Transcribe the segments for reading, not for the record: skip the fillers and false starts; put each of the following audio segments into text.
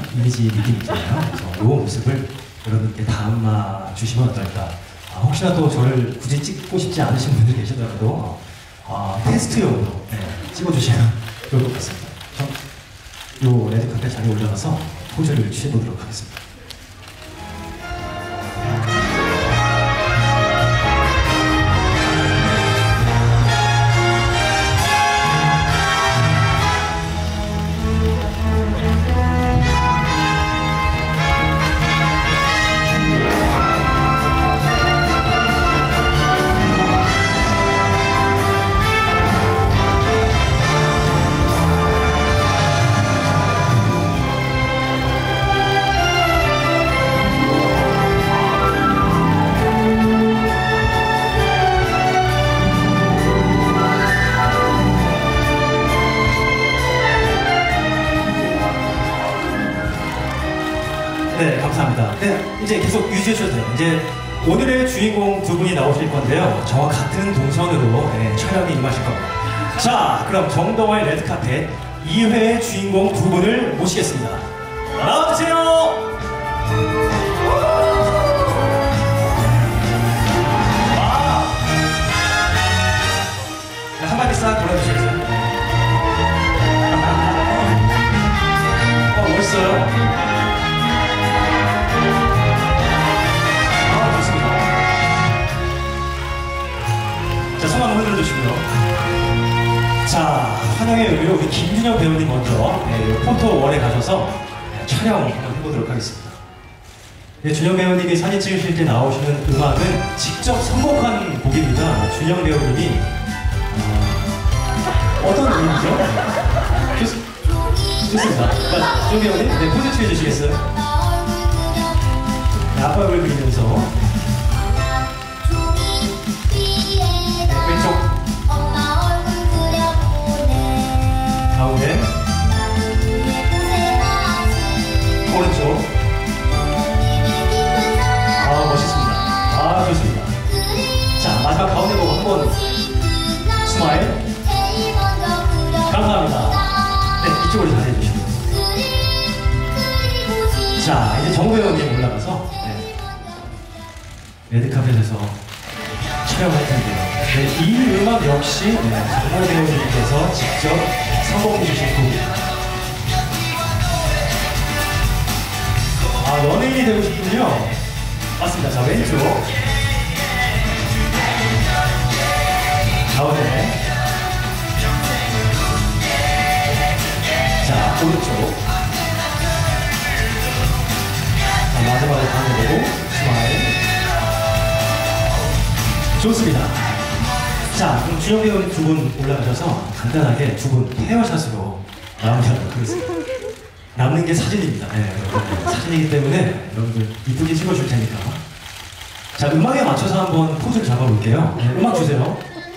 이미지 느낌이 있잖아요. 그래서 이 모습을 여러분께 담아 주시면 어떨까. 혹시나 또 저를 굳이 찍고 싶지 않으신 분들 계시더라도 테스트용으로 찍어주시면 좋을 것 같습니다. 요 레드카펫 자리에 올라가서 포즈를 취해보도록 하겠습니다. 네, 감사합니다. 네, 이제 계속 유지해 주셔도 돼요. 이제 오늘의 주인공 두 분이 나오실 건데요. 저와 같은 동선으로 촬영에 임하실 겁니다. 자, 그럼 정동화의 레드카펫 2회의 주인공 두 분을 모시겠습니다. 나와주세요! 한마디 싹 돌아주시겠어요? 멋있어요. 자, 손 한번 흔들어주시고요. 자, 환영의 의미로 우리 김준영 배우님 먼저 포토월에 가셔서 촬영 한번 해보도록 하겠습니다. 준영 배우님이 사진 찍으실 때 나오시는 음악은 직접 선곡한 곡입니다. 준영 배우님이 어떤 음이죠? 좋습니다. 자, 준영 배우님, 포즈 취해주시겠어요? 아빠 얼굴 그리면서 가운데 오른쪽 멋있습니다. 좋습니다. 자, 마지막 가운데 보고 한번 스마일. 감사합니다. 네, 이쪽으로 자세히 해주시고요. 자, 이제 정우 배우님 올라가서 레드카펫에서 촬영할 텐데요. 이 음악 역시 정우 배우님께서 직접 선곡해 주신 곡입니다. 연예인이 되고 싶군요. 맞습니다. 자, 왼쪽 가운데, 자, 오른쪽, 자, 마지막으로 가운데 보고 스마일. 좋습니다. 자, 그럼 준영 배우님 두 분 올라가셔서 간단하게 두 분 헤어샷으로 마무리하도록 하겠습니다. 남는 게 사진입니다. 사진이기 때문에 여러분들 이쁘게 찍어줄 테니까. 자, 음악에 맞춰서 한번 포즈를 잡아볼게요. 음악 주세요.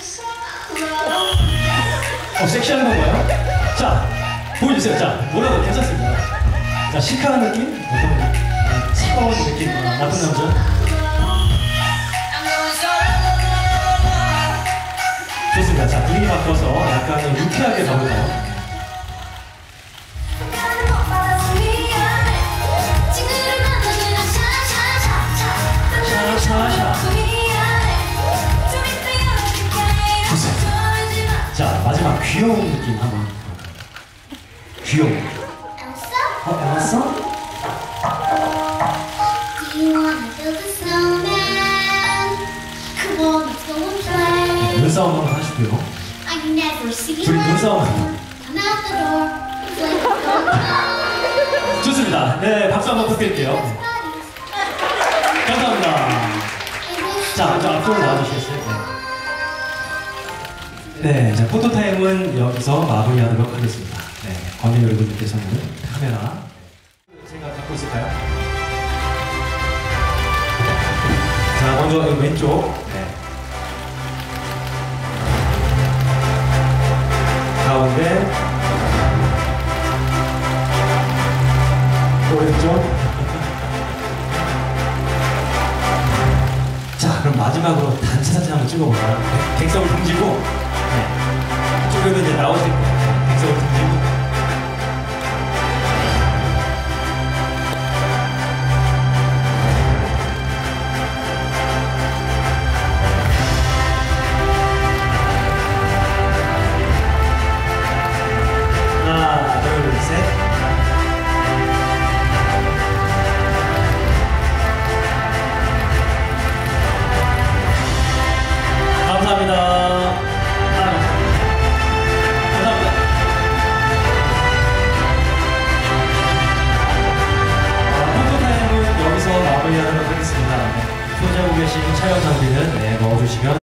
섹시한 건가요? 자, 보여주세요. 자, 뭐라도 괜찮습니다. 자, 시크한 느낌? 어떤 차가운 느낌? 나쁜 남자? 좋습니다. 자, 분위기 바꿔서 약간 유쾌하게 가볼까요? 자, 마지막 귀여운 느낌 한번. 귀여운. 엘사? 눈싸움 한번 하시고요. 둘이 눈싸움 한번. 좋습니다. 네, 박수 한번 부탁드릴게요. 감사합니다. 자, 저 앞쪽으로 나와주시겠어요? 네, 자, 포토타임은 여기서 마무리하도록 하겠습니다. 네, 관객 여러분들께서는 카메라 제가 갖고 있을까요? 자, 먼저 왼쪽. 네. 가운데. 오른쪽. 자, 그럼 마지막으로 단체 사진 한번 찍어볼까요? 객석을 등지고, 네. 이쪽에도 이제 나오실 거예요. 객석을 등지고.